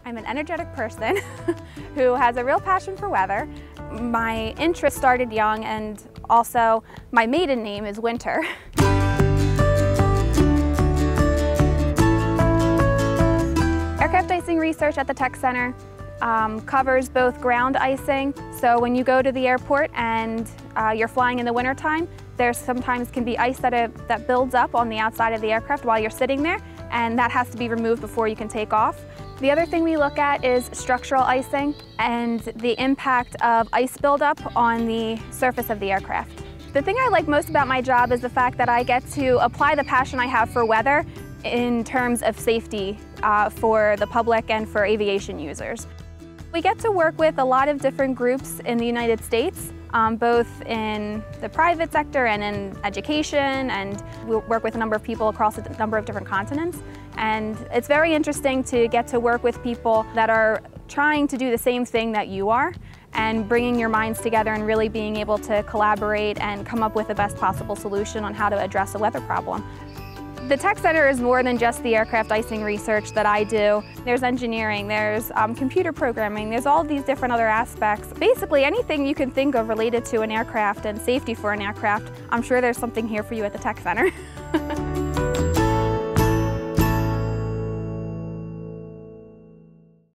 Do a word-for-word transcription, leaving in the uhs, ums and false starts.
I'm an energetic person who has a real passion for weather. My interest started young, and also my maiden name is Winter. Aircraft icing research at the Tech Center um, covers both ground icing, so when you go to the airport and uh, you're flying in the wintertime, there sometimes can be ice that, uh, that builds up on the outside of the aircraft while you're sitting there, and that has to be removed before you can take off. The other thing we look at is structural icing and the impact of ice buildup on the surface of the aircraft. The thing I like most about my job is the fact that I get to apply the passion I have for weather in terms of safety uh, for the public and for aviation users. We get to work with a lot of different groups in the United States, um, both in the private sector and in education, and we work with a number of people across a number of different continents. And it's very interesting to get to work with people that are trying to do the same thing that you are, and bringing your minds together and really being able to collaborate and come up with the best possible solution on how to address a weather problem. The Tech Center is more than just the aircraft icing research that I do. There's engineering, there's um, computer programming, there's all of these different other aspects. Basically anything you can think of related to an aircraft and safety for an aircraft, I'm sure there's something here for you at the Tech Center.